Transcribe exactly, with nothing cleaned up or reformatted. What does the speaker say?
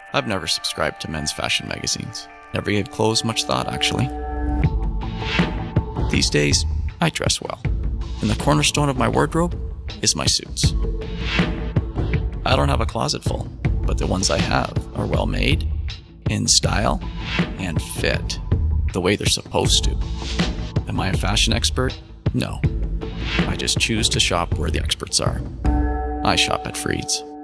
I've never subscribed to men's fashion magazines. Never gave clothes much thought, actually. These days, I dress well, and the cornerstone of my wardrobe is my suits. I don't have a closet full, but the ones I have are well made, in style, and fit the way they're supposed to. Am I a fashion expert? No. I just choose to shop where the experts are. I shop at Freed's.